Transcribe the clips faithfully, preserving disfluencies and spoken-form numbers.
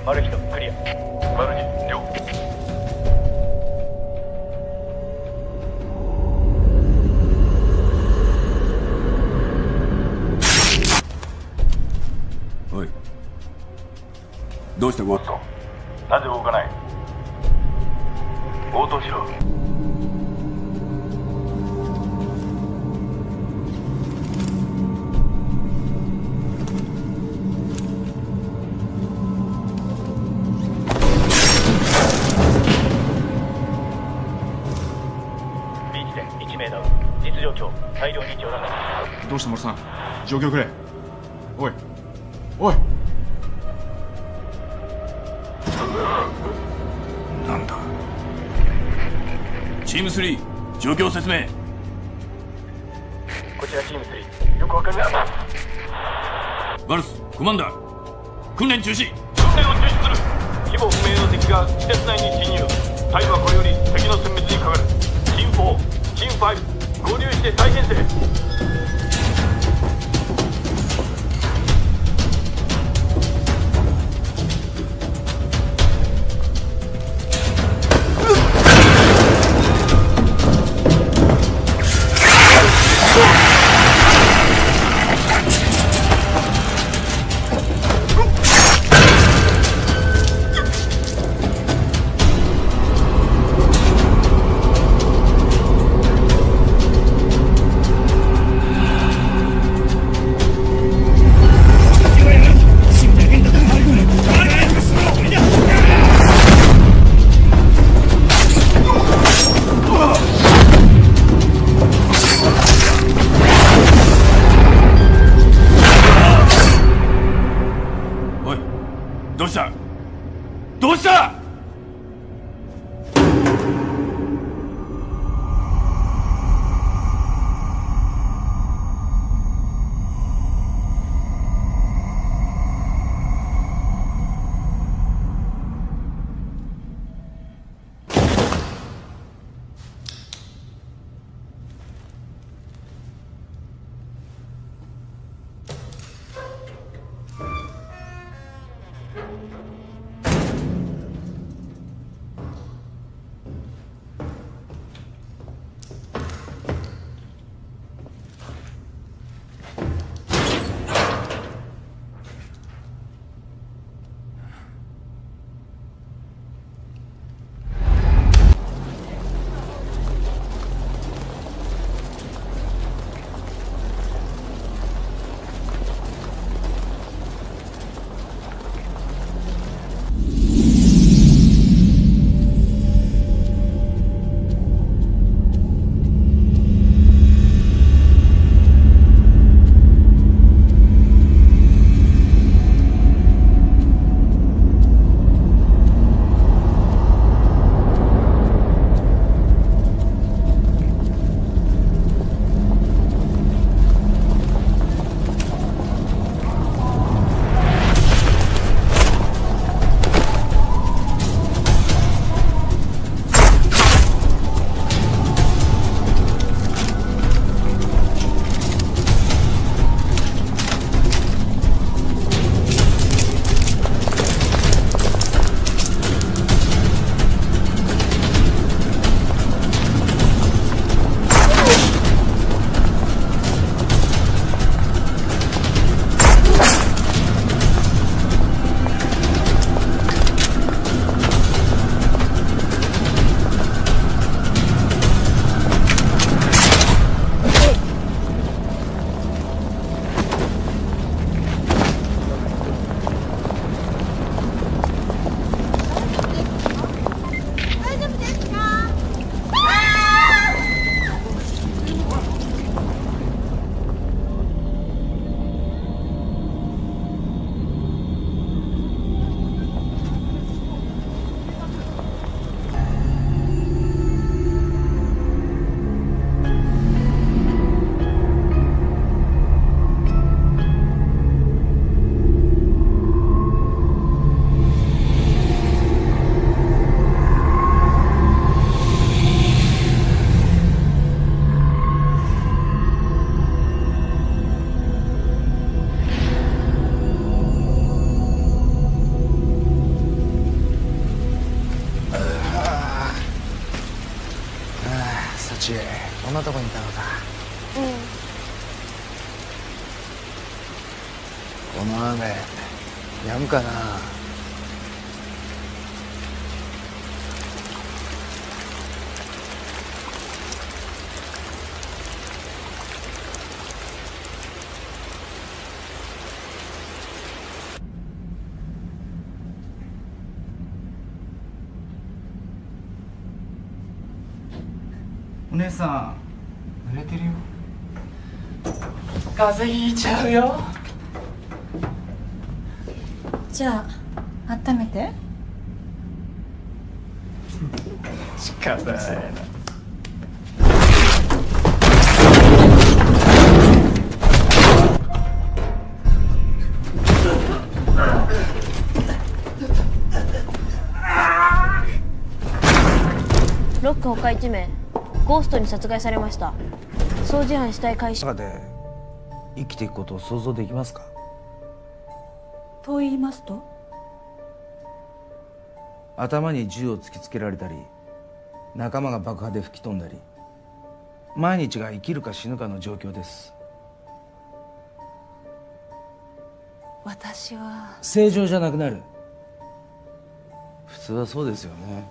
マルヒドクリア。マルニ了。 おい、どうしたゴッド？ なぜ動かない？応答しろ。大量に上段だ。 どうした森さん、状況くれ。おいおい、 なんだ。チームスリー、状況説明。 こちらチームスリー、よくわかりません。 バルスコマンダー、訓練中止。 訓練を中止する。規模不明の敵が施設内に侵入。隊はこれより敵の殲滅にかかる。チームフォー、チームファイブ、合流して再編成。 ちこんなとこにいたのか。 うん。 この雨止むかな。 お姉さん濡れてるよ。風邪ひいちゃうよ。 じゃあ温めて。 仕方ないな。 ロック他いち名ゴーストに殺害されました。掃除班死体回収。 中で生きていくことを想像できますか。 と言いますと。 頭に銃を突きつけられたり、仲間が爆破で吹き飛んだり、毎日が生きるか死ぬかの状況です。 私は正常じゃなくなる。普通はそうですよね。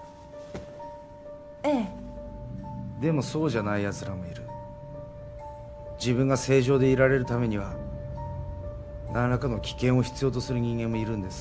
ええ。 でもそうじゃない奴らもいる。自分が正常でいられるためには何らかの危険を必要とする人間もいるんです。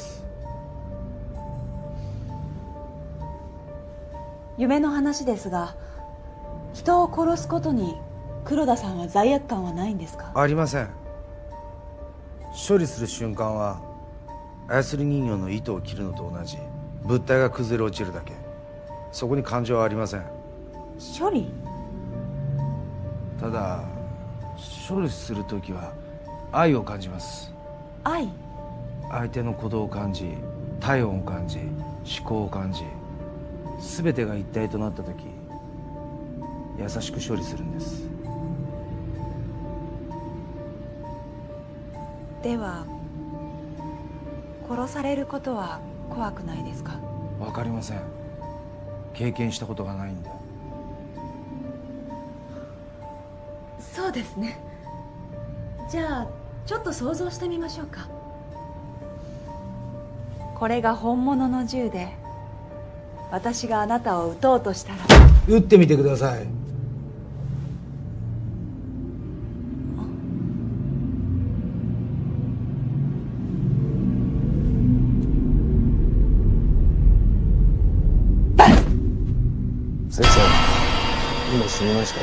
夢の話ですが、人を殺すことに黒田さんは罪悪感はないんですか。 ありません。処理する瞬間は操り人形の糸を切るのと同じ。物体が崩れ落ちるだけ。そこに感情はありません。 処理。 ただ処理するときは愛を感じます。 愛。 相手の鼓動を感じ、体温を感じ、思考を感じ、全てが一体となったとき優しく処理するんです。 では殺されることは怖くないですか。 わかりません。経験したことがないんで。 そうですね。じゃあちょっと想像してみましょうか。これが本物の銃で私があなたを撃とうとしたら。 撃ってみてください。先生、今死にましたよ。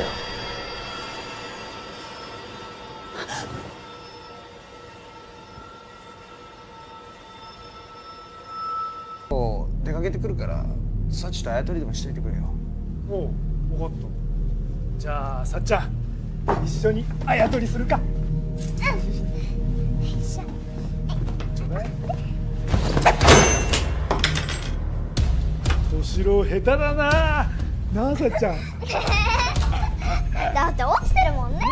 出かけてくるからサチとあやとりでもしといてくれよ。 おう、分かった。じゃあさっちゃん一緒にあやとりするか。うん。ちょうだい。小四郎下手だな。なあさっちゃん。 だって落ちてるもんね。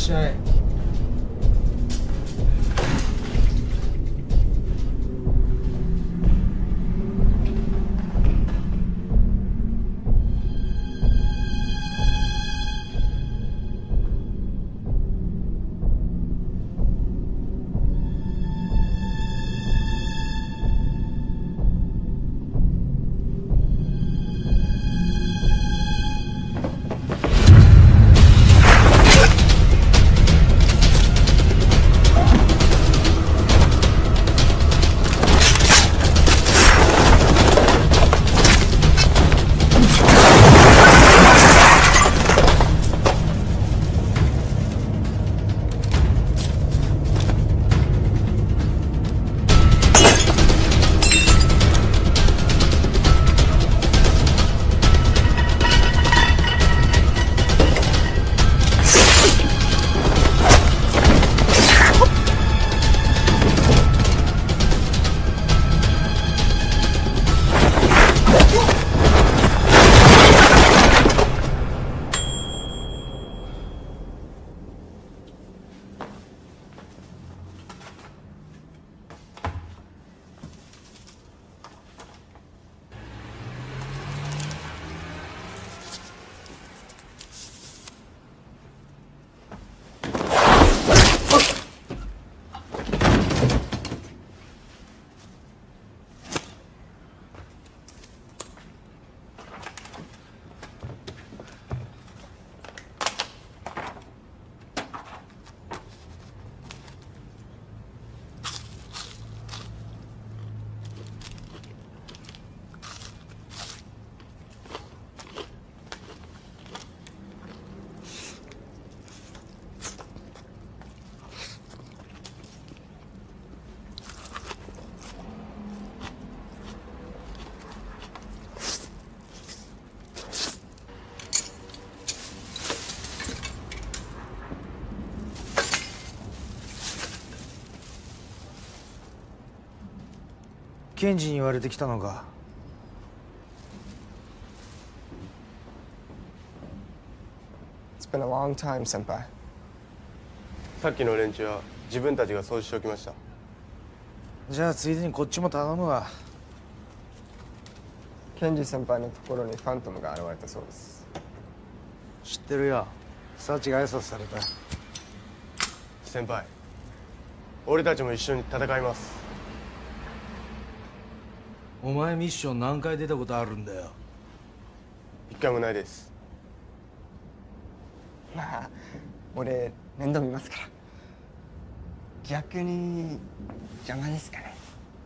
しゃい。検事に言われてきたのか。 It's been a long time, 先輩。 さっきの連中は自分たちが掃除しておきました。 じゃあついでにこっちも頼むわ。 検事先輩のところにファントムが現れたそうです。 知ってるよ。サチが挨拶された。 先輩、俺たちも一緒に戦います。 お前ミッション何回出たことあるんだよ。 一回もないです。 まあ俺面倒見ますから。逆に邪魔ですかね。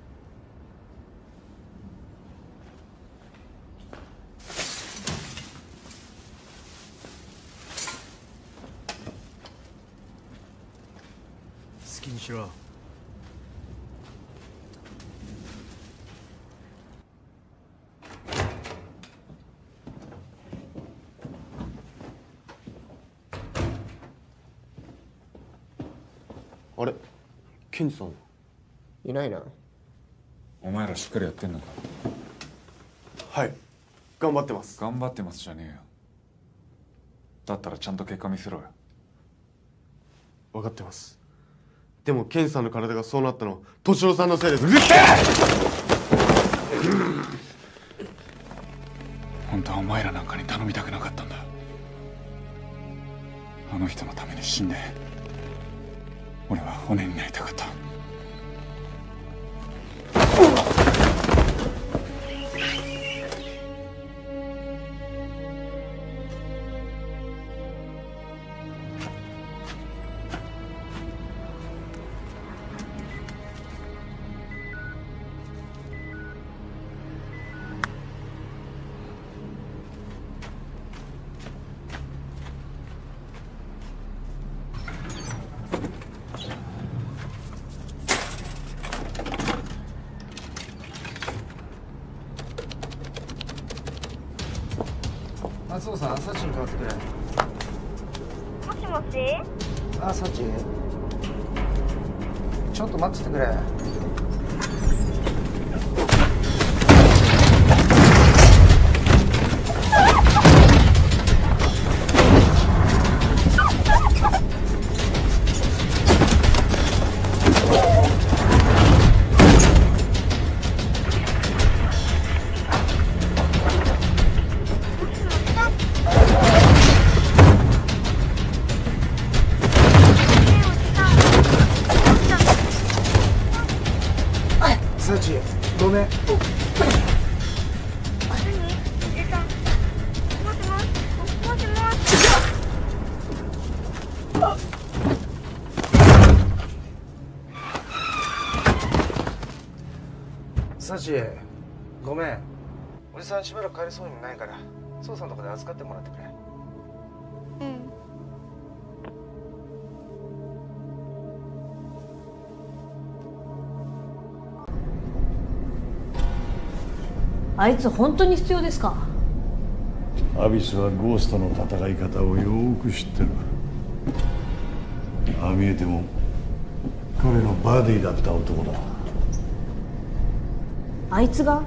好きにしろ。 あれ、ケンジさんいないな。 お前らしっかりやってんのか。 はい、頑張ってます。 頑張ってますじゃねえよ。だったらちゃんと結果見せろよ。 分かってます。でもケンジさんの体がそうなったのは敏郎さんのせいです。うるせえ！ 本当はお前らなんかに頼みたくなかったんだ。あの人のために死んで俺は骨になりたかった。 松尾さん、サチに代わってくれ。 もしもし。 あ、サチ。ちょっと待っててくれ。 し、ごめん。おじさんしばらく帰れそうにもないから、父さんのとこで預かってもらってくれ。 うん。 あいつ本当に必要ですか？ アビスはゴーストの戦い方をよーく知ってる。ああ見えても彼のバディだった男だ。 あいつが？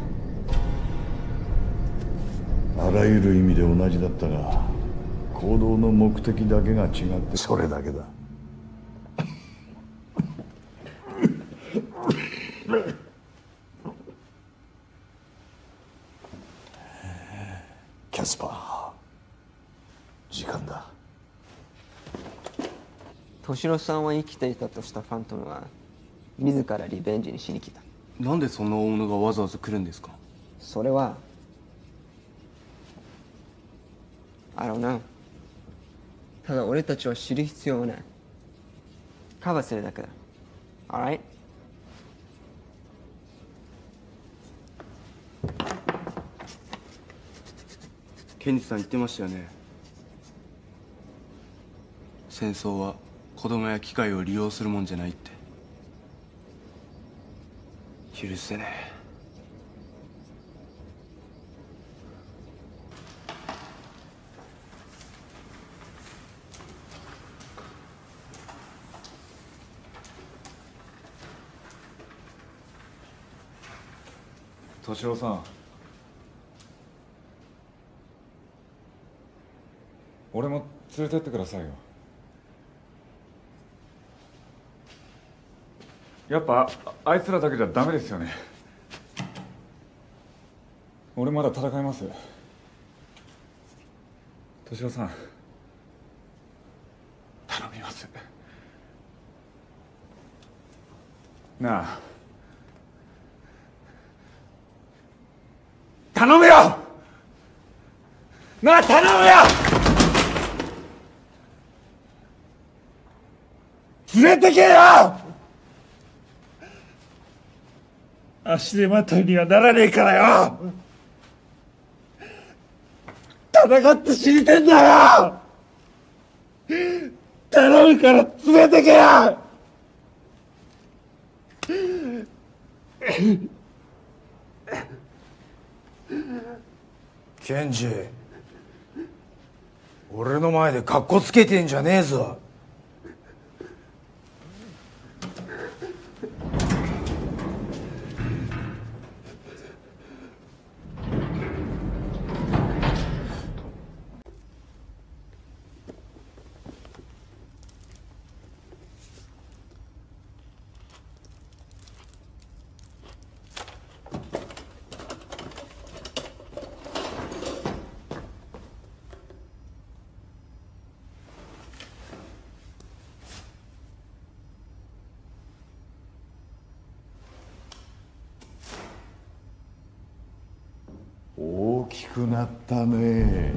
あらゆる意味で同じだったが、行動の目的だけが違ってそれだけだ。キャスパー、時間だ。 敏郎さんは生きていたとしたファントムは自らリベンジにしに来た。 なんでそんな大物がわざわざ来るんですか？ それはI don't know。ただ俺たちは知る必要はない。カバーするだけだ。Alright？ ケンジさん言ってましたよね。戦争は子供や機械を利用するもんじゃないって。許せねえ。 敏郎さん、俺も連れてってくださいよ。やっぱあいつらだけじゃダメですよね。俺まだ戦います。敏郎さん、頼みます。なあ、頼むよ。なあ、頼むよ。連れてけよ。足手まといにはならねえからよ。戦って死にてんだよ。頼むから連れてけよ。 ケンジ、俺の前でカッコつけてんじゃねえぞ。 大きくなったね。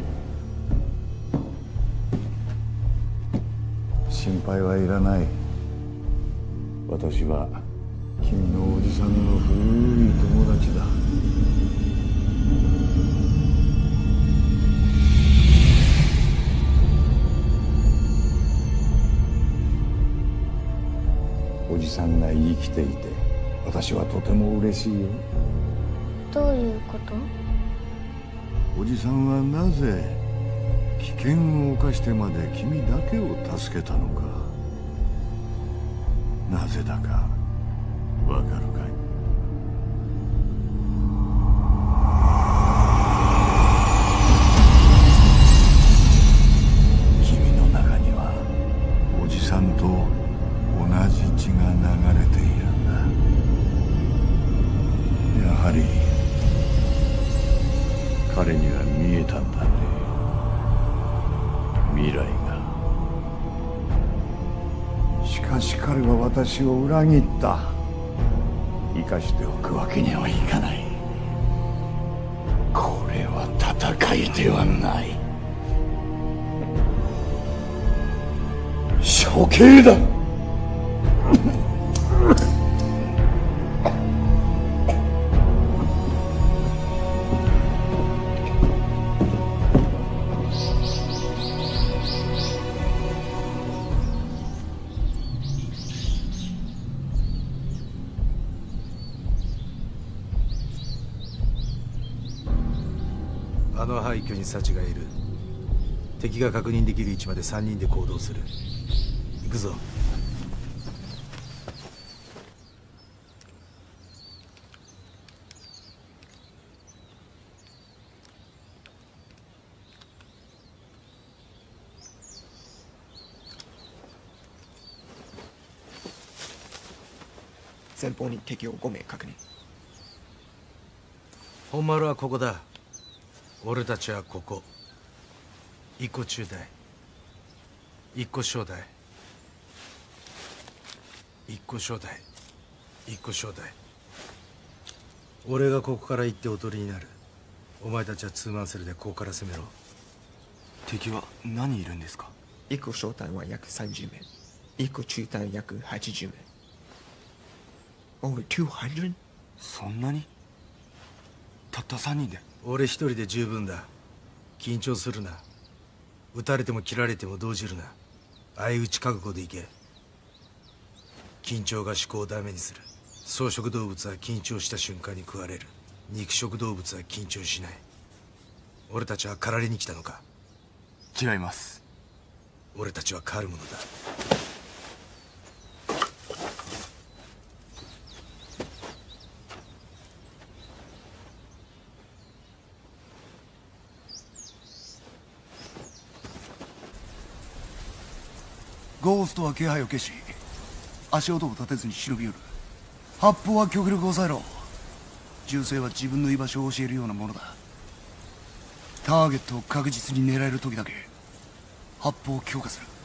心配はいらない。私は君のおじさんの古い友達だ。おじさんが生きていて私はとても嬉しいよ。 どういうこと？ おじさんはなぜ危険を冒してまで君だけを助けたのか、なぜだかわかるかい？君の中にはおじさんと同じ血が流れているんだ。やはり彼には見えたんだね、未来が。しかし彼は私を裏切った。生かしておくわけにはいかない。これは戦いではない、処刑だ。 あの廃墟に幸がいる。敵が確認できる位置までさんにんで行動する。行くぞ。 前方に敵をご名確認。 本丸はここだ。俺たちはここ。一個中隊、一個小隊、一個小隊、一個小隊。俺がここから行っておとりになる。お前たちはツーマンセルでここから攻めろ。 敵は何人いるんですか？ 一個小隊は約さんじゅうめい、一個中隊約はちじゅうめい。Over two hundred? そんなに？たったさんにんで？ 俺一人で十分だ。緊張するな。撃たれても切られても動じるな。相打ち覚悟でいけ。緊張が思考をダメにする。草食動物は緊張した瞬間に食われる。肉食動物は緊張しない。俺たちは狩られに来たのか？ 違います。 俺たちは狩るものだ。 ゴーストは気配を消し、足音を立てずに忍び寄る。発砲は極力抑えろ。銃声は自分の居場所を教えるようなものだ。ターゲットを確実に狙える時だけ発砲を強化する。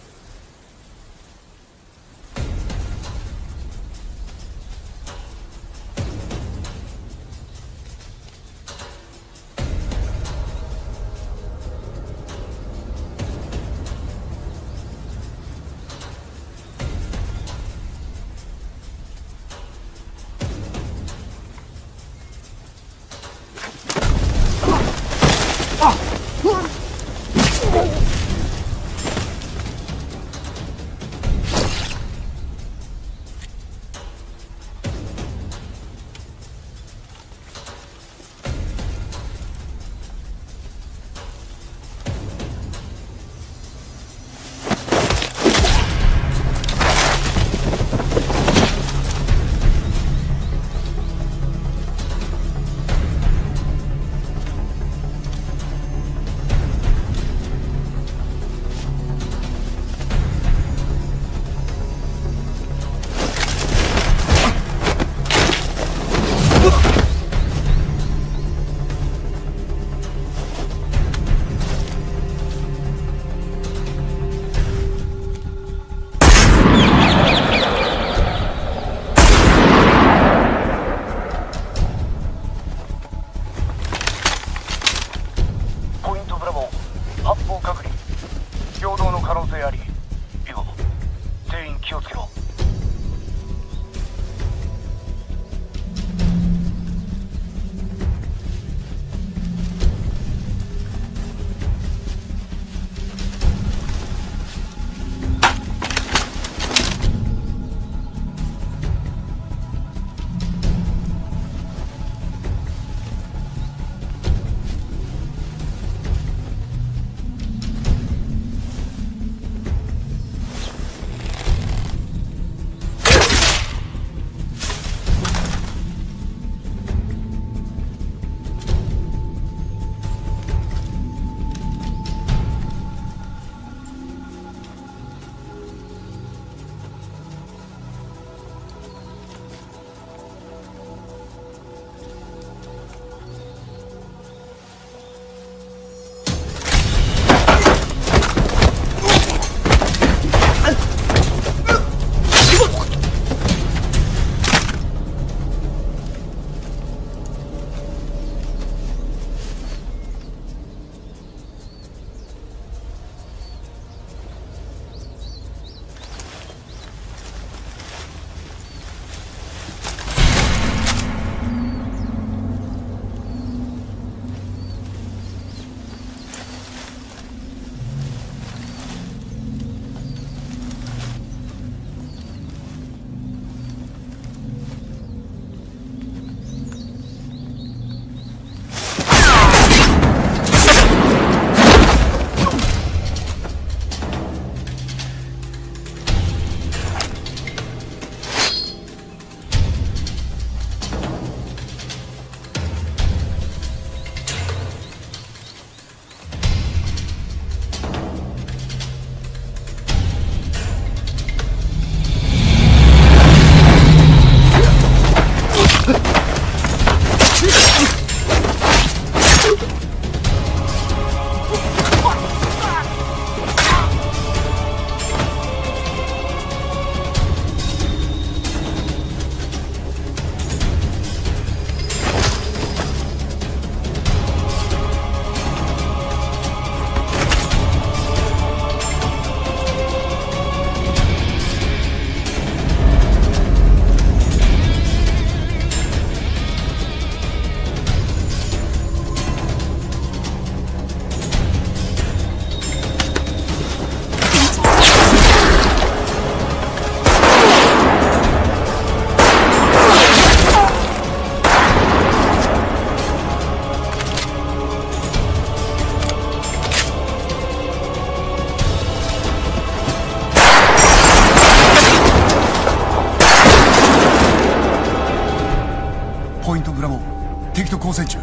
交戦中。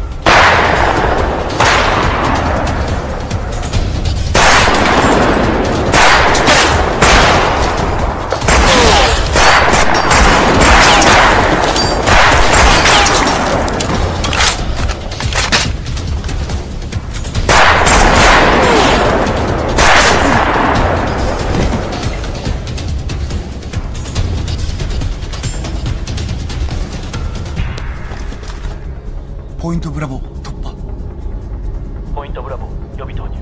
ポイントブラボー突破。 ポイントブラボー予備投入。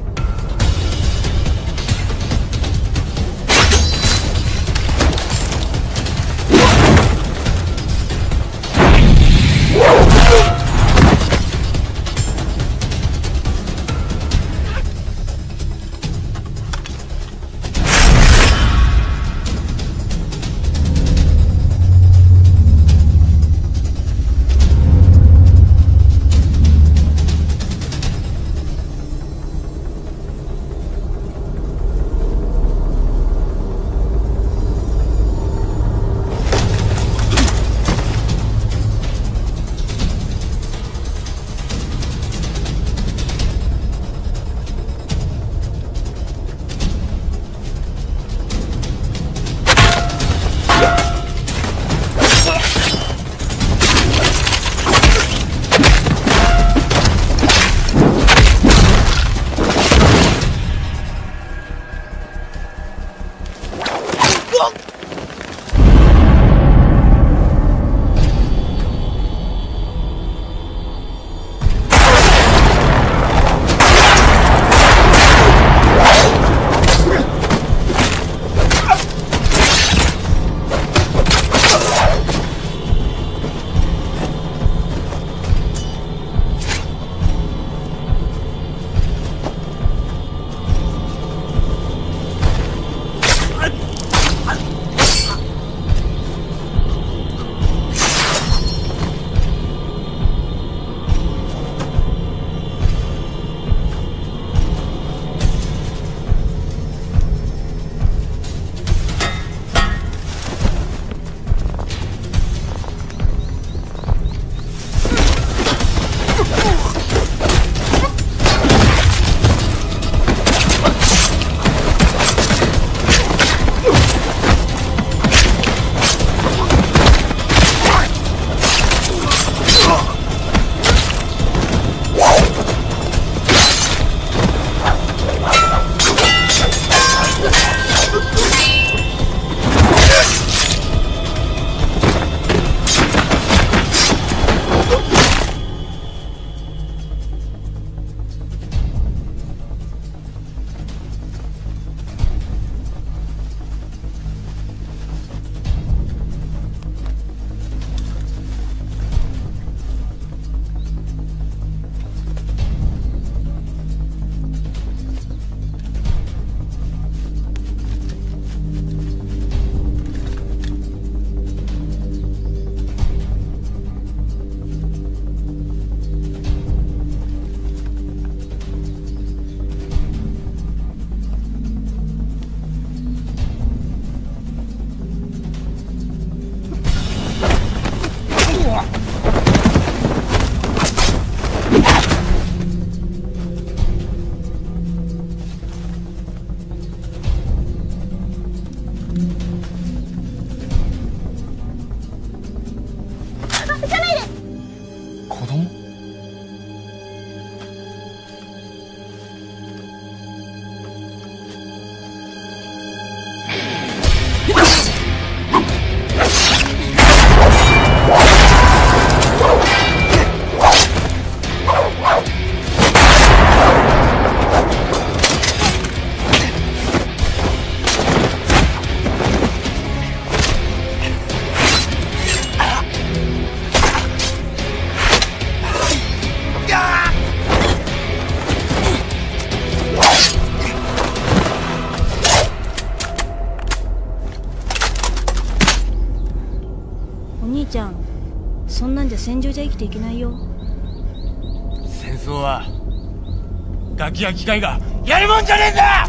兄ちゃん、そんなんじゃ戦場じゃ生きていけないよ。 戦争はガキや機械がやるもんじゃねえんだ。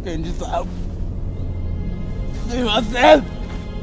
検事さん、すいません。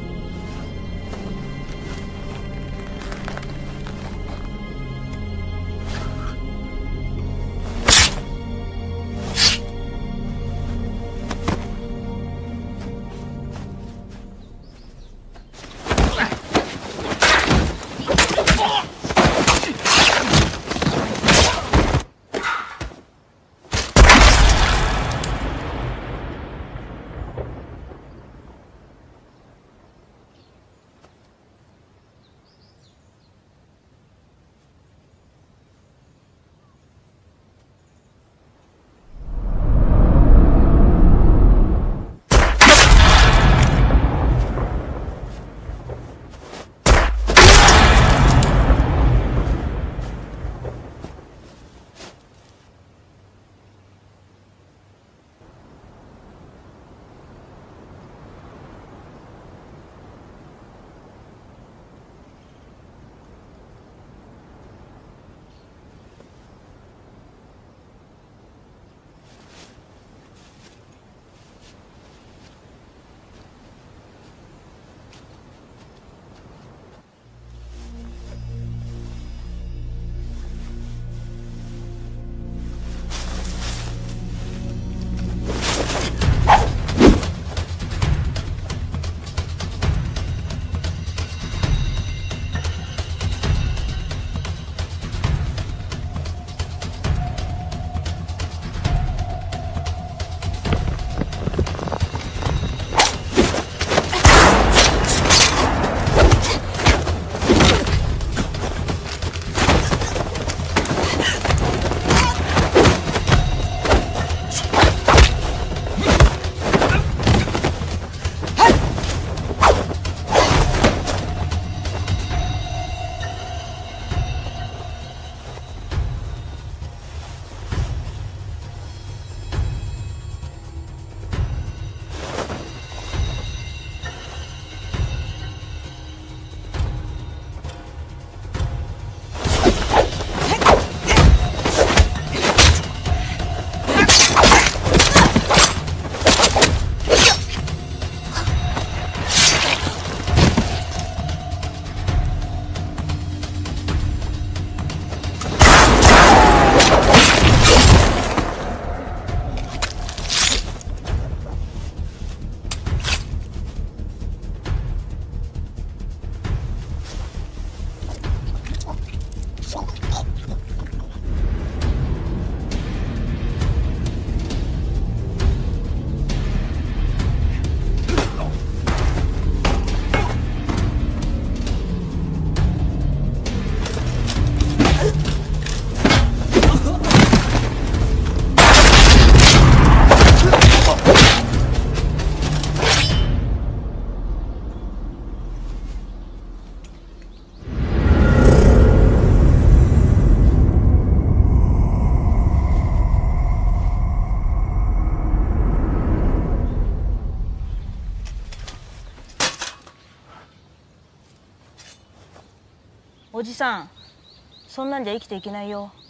おじさん、そんなんじゃ生きていけないよ。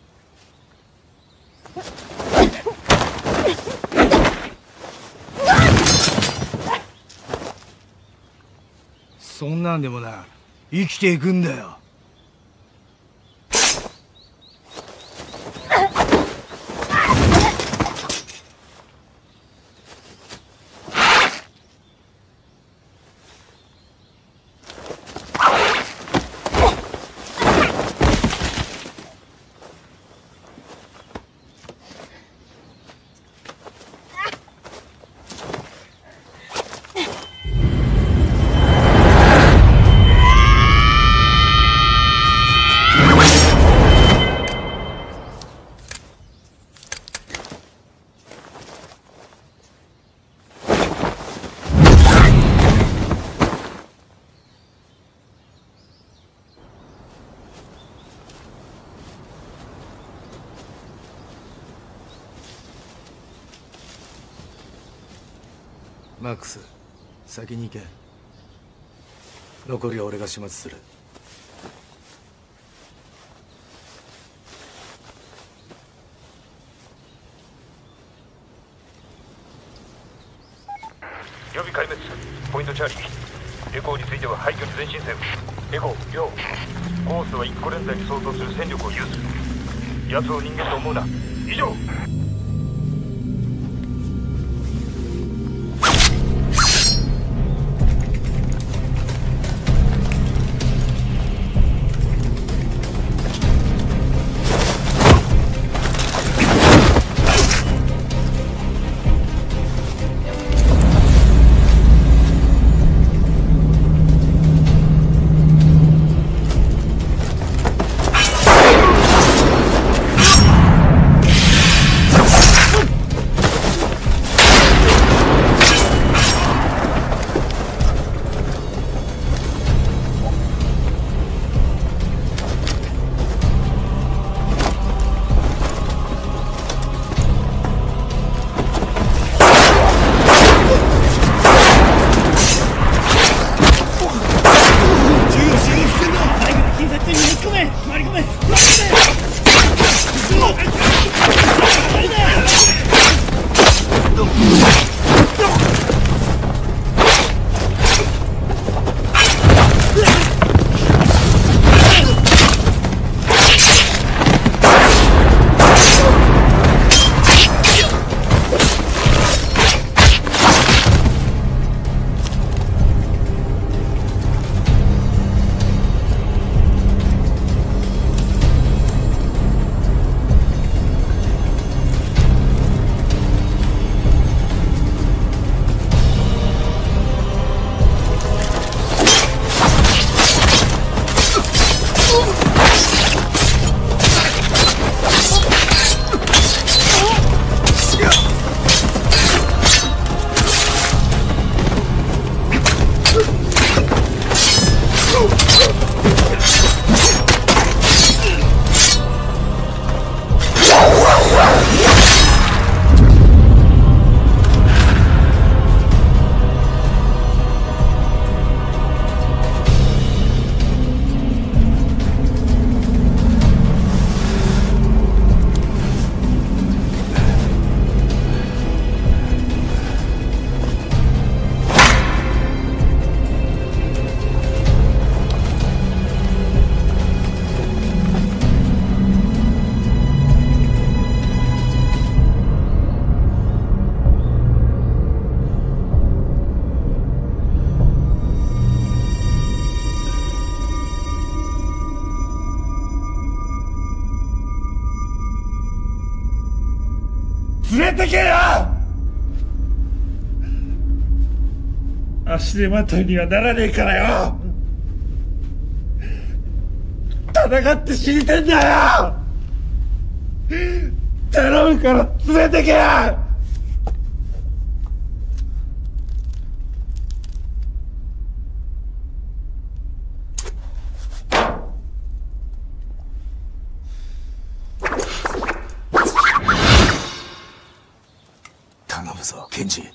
そんなんでもな、生きていくんだよ。マックス、先に行け。残りは俺が始末する。 予備壊滅。ポイントチャーリー。エコーについては廃墟に前進せよ。エコー、よう。ゴーストはいっこ連隊に相当する戦力を有する。奴を人間と思うな。以上。 連れてけよ。足手まといにはならねえからよ。戦って死にてんだよ。頼むから連れてけよ。 頼むぞケンジ。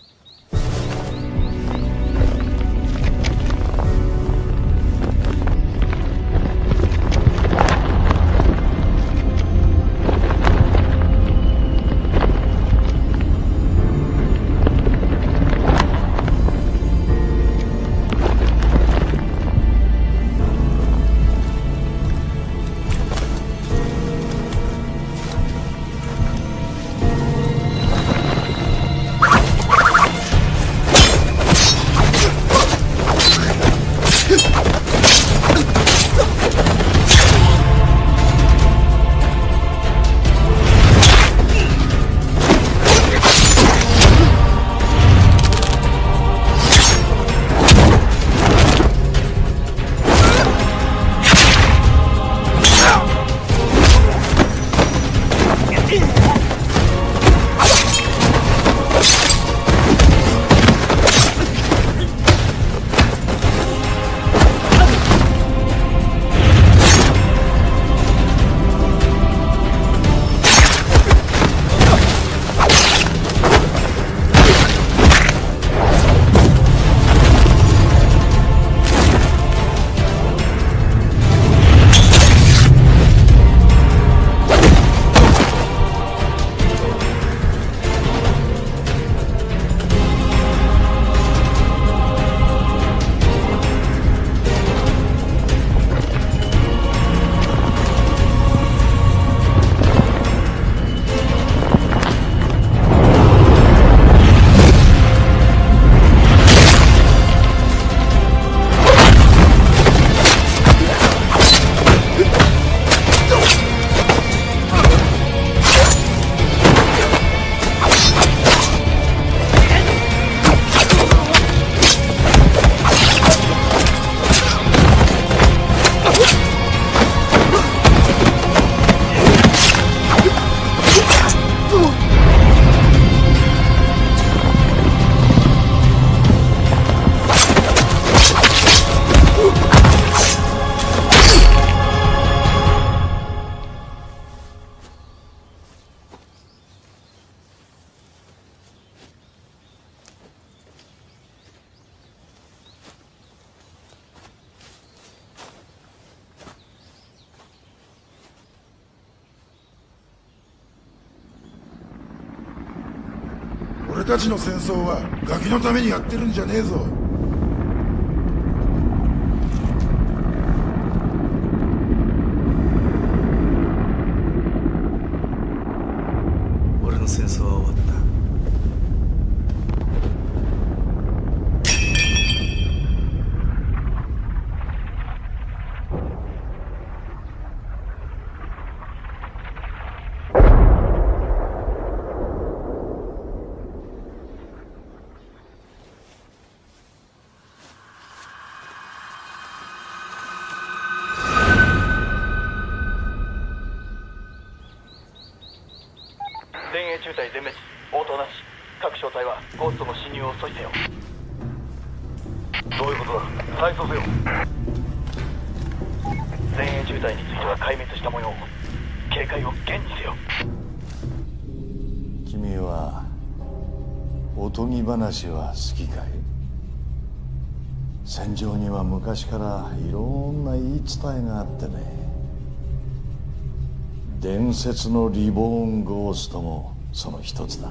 俺たちの戦争はガキのためにやってるんじゃねえぞ。 俺の戦争は終わった。 前衛中隊全滅、応答なし。各小隊はゴーストの侵入を阻止せよ。どういうことだ。再走せよ。前衛中隊については壊滅した模様。警戒を厳にせよ。 君はおとぎ話は好きかい？戦場には昔からいろんな言い伝えがあってね。伝説のリボーンゴーストもその一つだ。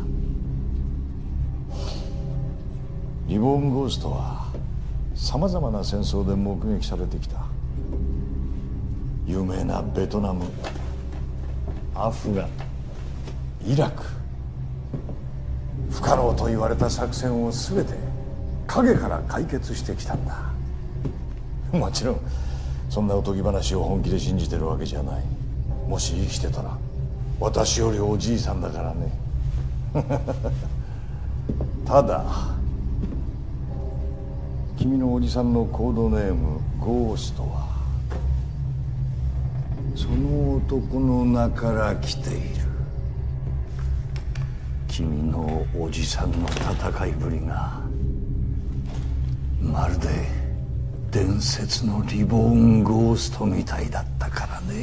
リボーンゴーストはさまざまな戦争で目撃されてきた。有名なベトナム、アフガン、イラク、不可能と言われた作戦を全て影から解決してきたんだ。もちろんそんなおとぎ話を本気で信じてるわけじゃない。もし生きてたら私よりおじいさんだからね。ただ君のおじさんのコードネームゴーストはその男の名から来ている。君のおじさんの戦いぶりがまるで伝説のリボーンゴーストみたいだったからね。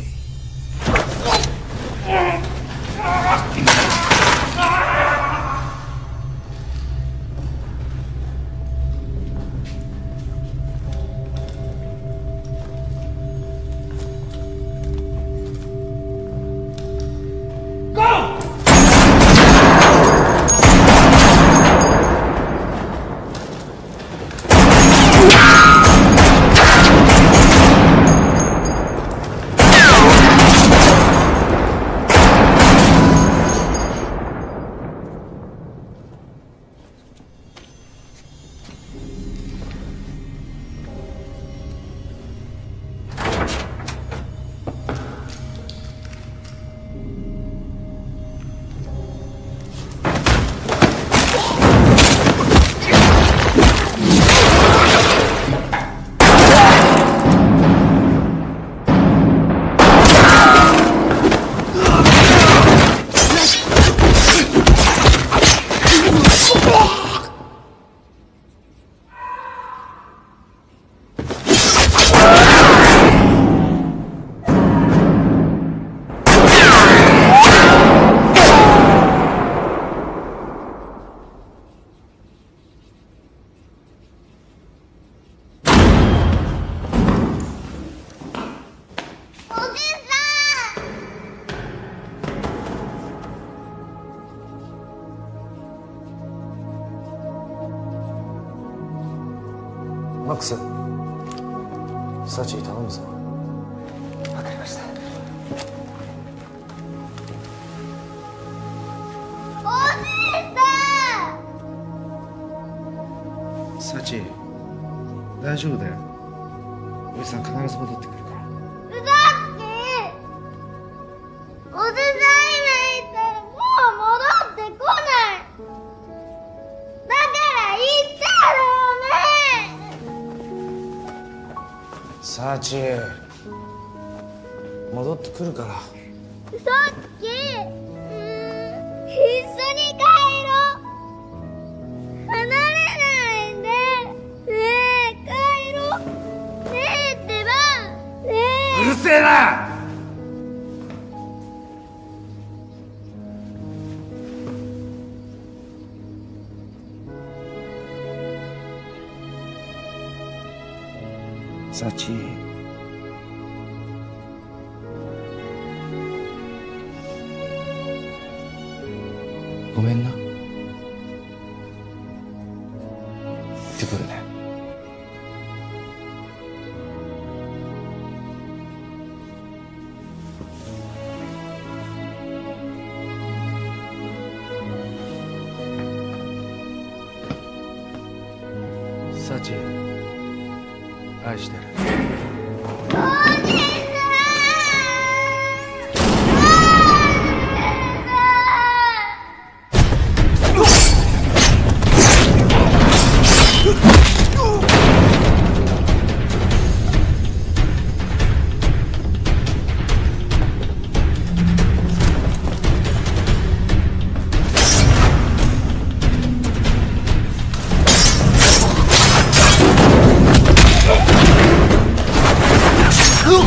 マックス、サチ頼むぞ。 わかりました。 おじいさん。 サチ、大丈夫だよ。おじさん必ず戻ってくるから。 うざっきおじさん今言ったらもう戻ってこない。だから言っちゃサチ、戻ってくるから。 さっき、うーん、一緒に帰ろう。離れないで。ねえ、帰ろう。ねえってば。ねえ。 うるせえな。サチ、ごめんな。 ってくるね。 サチ、愛してる。 うっ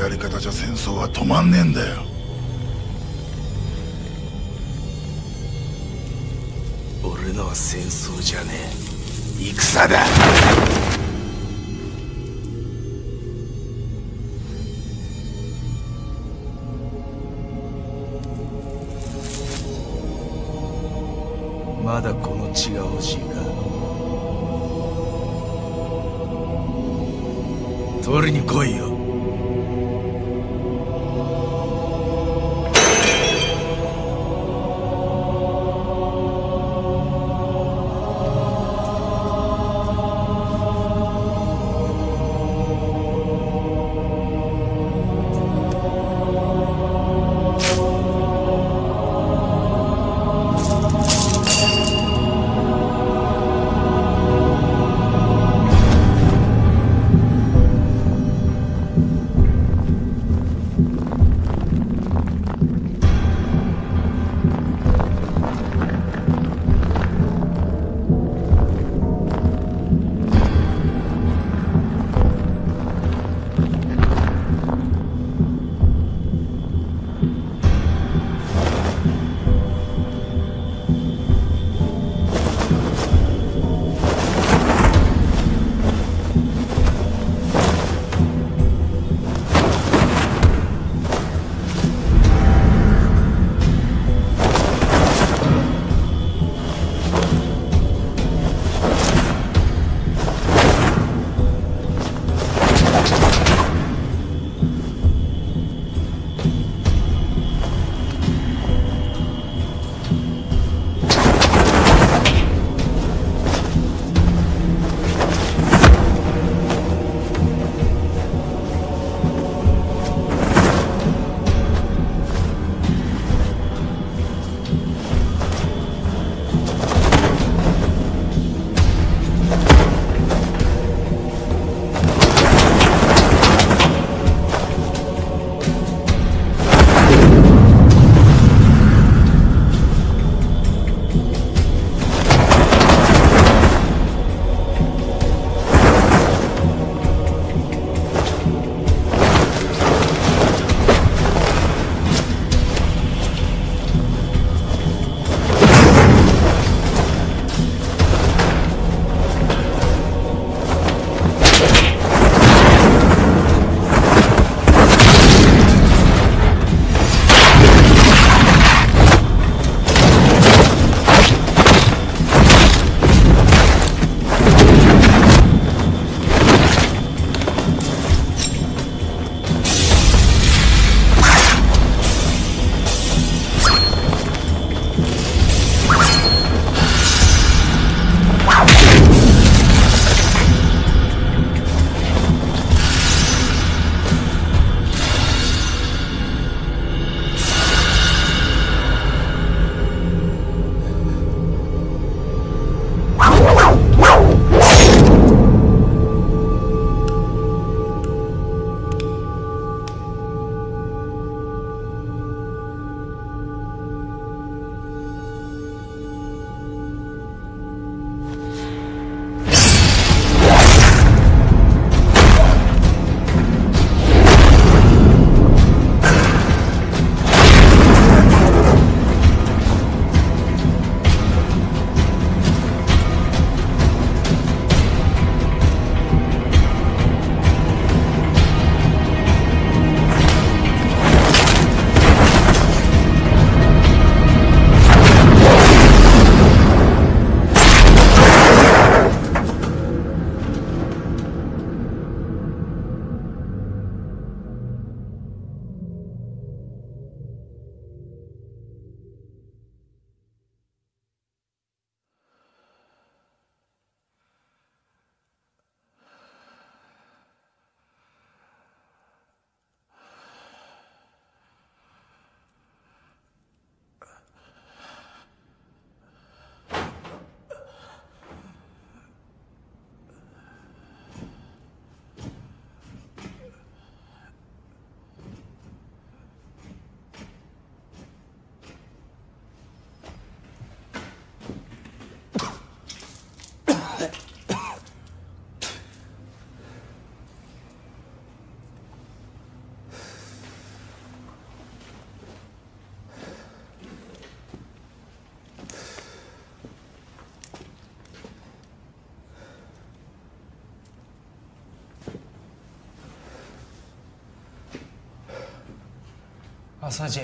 やり方じゃ戦争は止まんねえんだよ。 俺のは戦争じゃねえ、戦だ。まだこの血が欲しいか。取りに来いよ。 朝地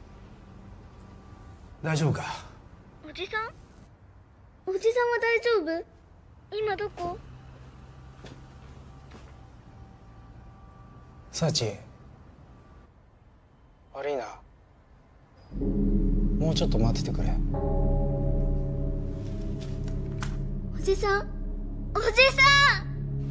大丈夫か？ おじさんおじさんは大丈夫？今どこ？ サチ悪いな、もうちょっと待っててくれ。 おじさんおじさん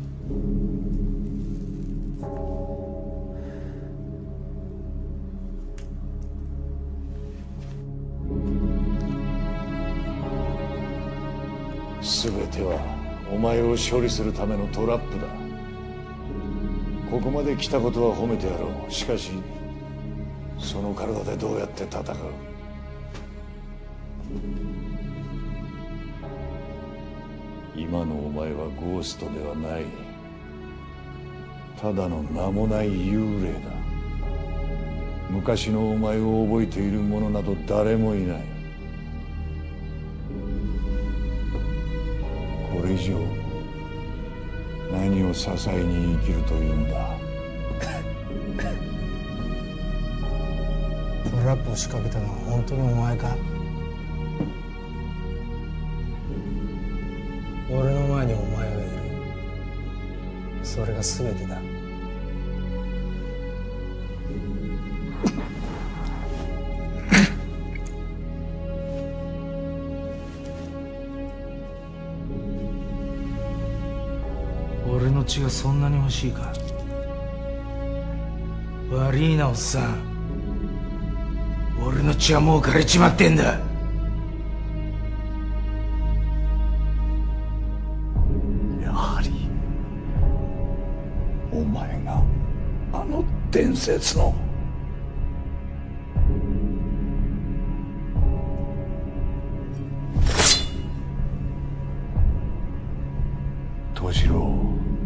全てはお前を処理するためのトラップだ。ここまで来たことは褒めてやろう。しかしその体でどうやって戦う？今のお前はゴーストではない。ただの名もない幽霊だ。昔のお前を覚えている者など誰もいない。これ以上何を支えに生きるというんだ。 トラップを仕掛けたのは本当にお前か？俺の前にお前がいる。それが全てだ。 俺の血がそんなに欲しいか？悪いなおっさん、俺の血はもう枯れちまってんだ。 やはりお前があの伝説の敏郎。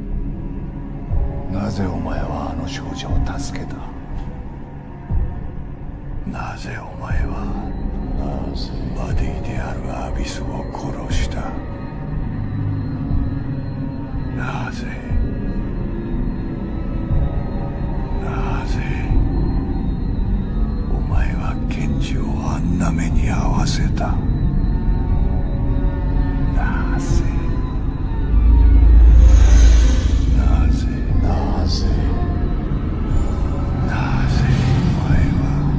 なぜお前はあの少女を助けた？なぜお前はなぜバディであるアビスを殺した？なぜなぜお前はケンジをあんな目に遭わせた？なぜなぜなぜなぜお前は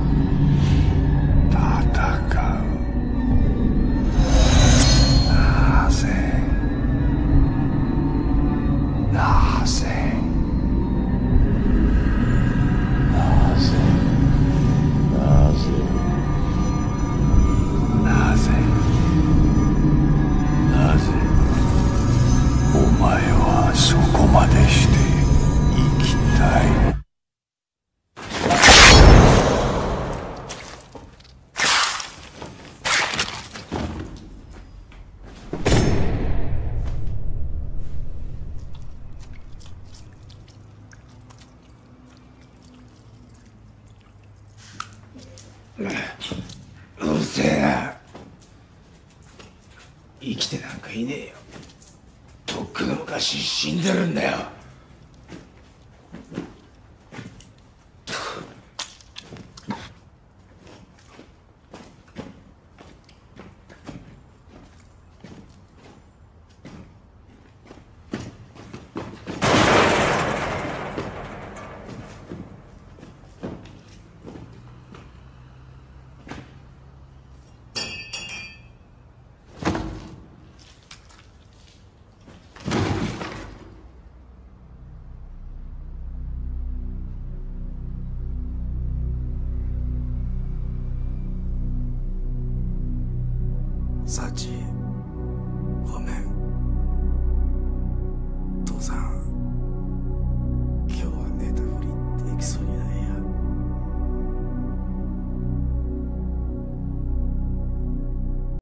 戦う？なぜなぜなぜなぜなぜなぜお前はそこまでして生きたい？ うるせえな。生きてなんかいねえよ。とっくの昔死んでるんだよ。